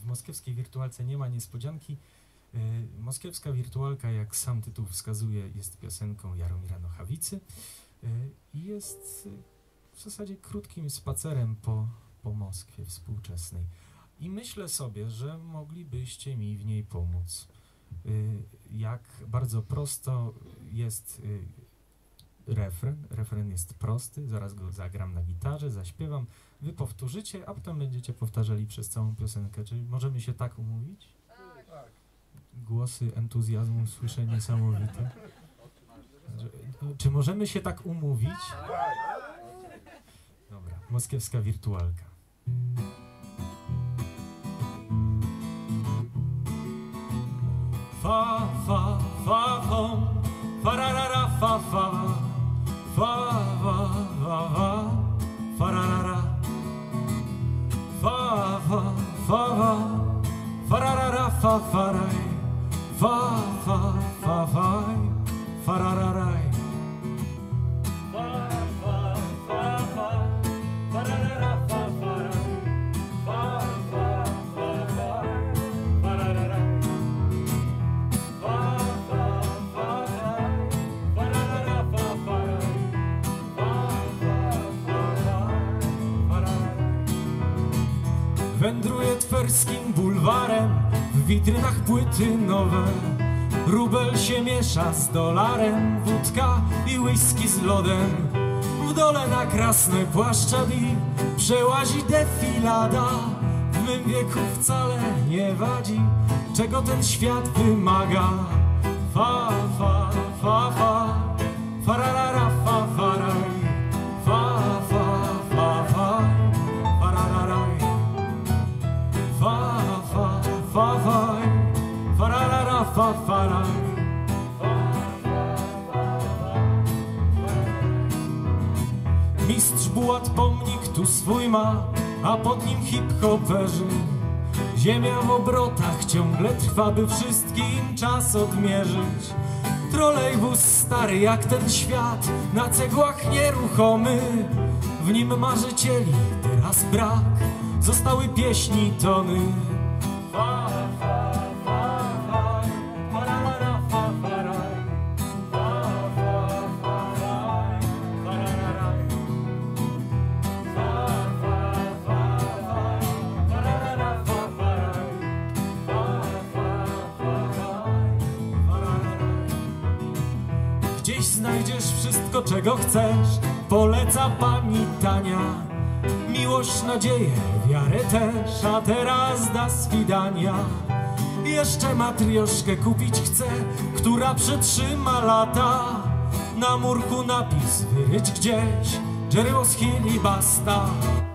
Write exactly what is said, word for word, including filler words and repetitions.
moskiewskiej wirtualce nie ma niespodzianki. Moskiewska wirtualka, jak sam tytuł wskazuje, jest piosenką Jaromira Nochawicy i jest w zasadzie krótkim spacerem po, po Moskwie współczesnej. I myślę sobie, że moglibyście mi w niej pomóc. Jak bardzo prosto jest refren. Refren jest prosty, zaraz go zagram na gitarze, zaśpiewam, wy powtórzycie, a potem będziecie powtarzali przez całą piosenkę. Czyli możemy się tak umówić? Tak. Głosy entuzjazmu słyszę niesamowite. Czy możemy się tak umówić? Dobra, moskiewska wirtualka. Fa, fa, fa, fom, fararara, fa, fa, fa, fa, fa, fa, fararara, fa, fa, fa, fa, fararara, fa, faraj, fa, fa, fa, faj, farararaj. Fa, fa, fa, fa, fararara, fa, faraj, fa, fa, fa, faj, fararara. Wędruję twerskim bulwarem, w witrynach płyty nowe. Rubel się miesza z dolarem, wódka i whisky z lodem. W dole na krasne płaszczadi przełazi defilada. W mym wieku wcale nie wadzi, czego ten świat wymaga. Fa, fa, fa, fa, fararara, fa, faraj, fa, fa, fa, fa, farararaj. Fa, fa, fa, fa, fararara, fa, faraj. Mistrz Bułat pomnik tu swój ma, a pod nim hip-hoperzy. Ziemia w obrotach ciągle trwa, by wszystkim czas odmierzyć. Trolejbus stary jak ten świat, na cegłach nieruchomy. W nim marzycieli teraz brak, zostały pieśni tony. Fa, fa, fa, fa, fararara, fa, faraj, fa, fa, fa, faj, farararaj. Fa, fa, fa, fa, fararara, fa, faraj, fa, fa, fa, faj, farararaj. Gdzieś znajdziesz wszystko, czego chcesz, poleca pani Tania. Miłość, nadzieję, wiarę też, a teraz da swidania. Jeszcze matrioszkę kupić chcę, która przetrzyma lata. Na murku napis wyryć gdzieś, Jerry was here i basta.